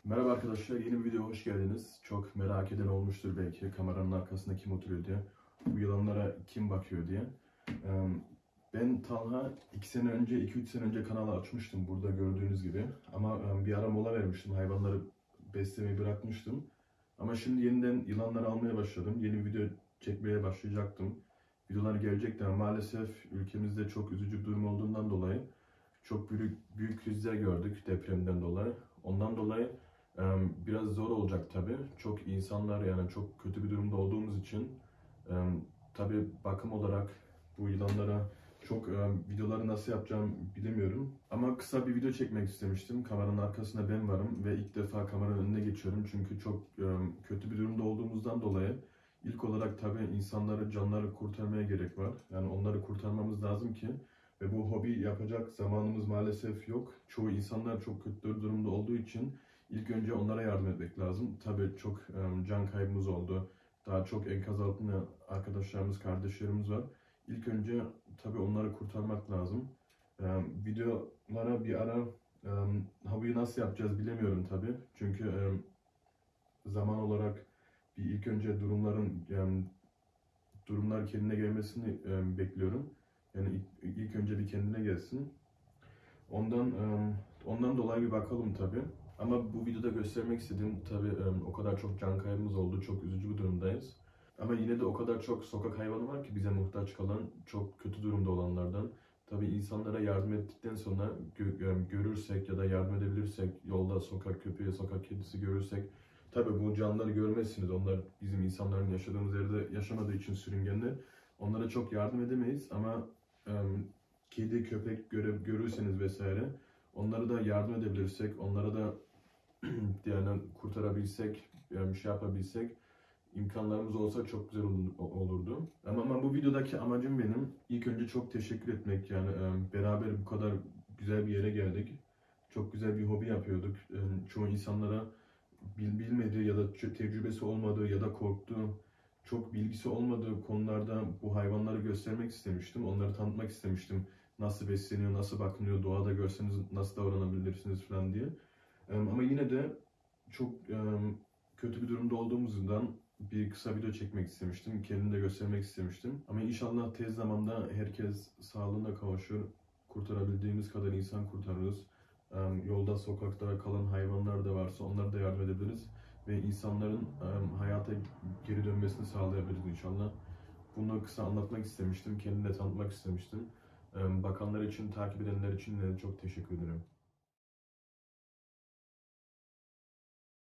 Merhaba arkadaşlar, yeni bir videoya hoş geldiniz. Çok merak eden olmuştur belki kameranın arkasında kim oturuyor diye, bu yılanlara kim bakıyor diye. Ben Talha 2-3 sene önce kanalı açmıştım burada gördüğünüz gibi. Ama bir ara mola vermiştim, hayvanları beslemeyi bırakmıştım. Ama şimdi yeniden yılanları almaya başladım. Yeni bir video çekmeye başlayacaktım. Videolar gelecekti ama maalesef ülkemizde çok üzücü bir durum olduğundan dolayı çok büyük krizler gördük depremden dolayı. Ondan dolayı biraz zor olacak tabii. Çok insanlar, yani çok kötü bir durumda olduğumuz için tabii bakım olarak bu yılanlara çok videoları nasıl yapacağım bilemiyorum. Ama kısa bir video çekmek istemiştim. Kameranın arkasında ben varım ve ilk defa kameranın önüne geçiyorum. Çünkü çok kötü bir durumda olduğumuzdan dolayı ilk olarak tabii insanları, canları kurtarmaya gerek var. Yani onları kurtarmamız lazım ki ve bu hobi yapacak zamanımız maalesef yok. Çoğu insanlar çok kötü durumda olduğu için ilk önce onlara yardım etmek lazım. Tabii çok can kaybımız oldu. Daha çok enkaz altında arkadaşlarımız, kardeşlerimiz var. İlk önce tabii onları kurtarmak lazım. Videolara bir ara hobiyi nasıl yapacağız bilemiyorum tabii. Çünkü zaman olarak bir ilk önce durumlar kendine gelmesini bekliyorum. Yani ilk önce bir kendine gelsin. Ondan dolayı bir bakalım tabii. Ama bu videoda göstermek istediğim tabii o kadar çok can kaybımız oldu, çok üzücü bir durumdayız. Ama yine de o kadar çok sokak hayvanı var ki bize muhtaç kalan, çok kötü durumda olanlardan. Tabii insanlara yardım ettikten sonra görürsek ya da yardım edebilirsek, yolda sokak köpeği, sokak kedisi görürsek, tabii bu canlıları görmezsiniz. Onlar bizim insanların yaşadığımız yerde yaşamadığı için sürüngenler. Onlara çok yardım edemeyiz ama kedi, köpek görürseniz vesaire, onlara da yardım edebilirsek, onlara da yani kurtarabilsek, yani bir şey yapabilsek, imkanlarımız olsa çok güzel olurdu. Ama bu videodaki amacım benim ilk önce çok teşekkür etmek, yani beraber bu kadar güzel bir yere geldik. Çok güzel bir hobi yapıyorduk. Çoğu insanlara bilmediği ya da tecrübesi olmadığı ya da korktuğu, çok bilgisi olmadığı konularda bu hayvanları göstermek istemiştim. Onları tanıtmak istemiştim. Nasıl besleniyor, nasıl bakılıyor, doğada görseniz nasıl davranabilirsiniz falan diye. Ama yine de çok kötü bir durumda olduğumuzdan bir kısa video çekmek istemiştim. Kendimi de göstermek istemiştim. Ama inşallah tez zamanda herkes sağlığına kavuşur. Kurtarabildiğimiz kadar insan kurtarırız. Yolda, sokakta kalan hayvanlar da varsa onlara da yardım edebiliriz. Ve insanların hayata geri dönmesini sağlayabiliriz inşallah. Bunu kısa anlatmak istemiştim. Kendimi de tanıtmak istemiştim. Bakanlar için, takip edenler için de çok teşekkür ederim.